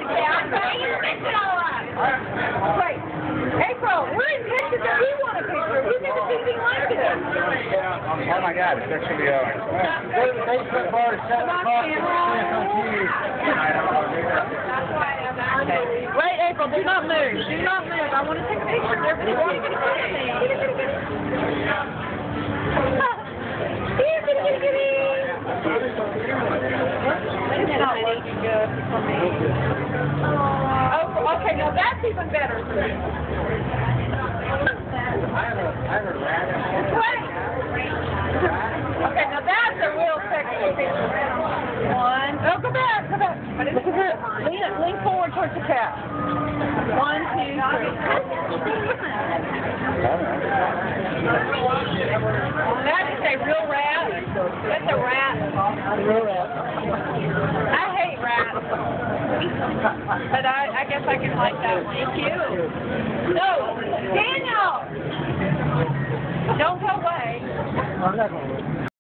cat. You mix it all up. Wait, April, we're in Texas and we want a picture. We've never seen anything like this. Oh my God, it's actually go to the basement bar to set the coffee and on TV. Wait, April, do not move. Do not move. I want to take a picture. Everybody wants to see me. It's not looking good for me. Oh, okay, now that's even better. Okay, now that's a real sexy picture. One. Oh, go back, go back. Look at her. Lean forward towards the cat. 1, 2, 3. That is a real rat. That's a rat. Real rat. I hate rats. But I guess I can like that one. Thank you. No, Daniel! Don't go away. I'm not going to.